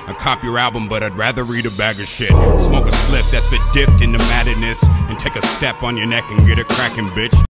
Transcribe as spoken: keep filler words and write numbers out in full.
I cop your album, but I'd rather read a bag of shit. Smoke a spliff that's been dipped into madness, and take a step on your neck and get it crackin', bitch.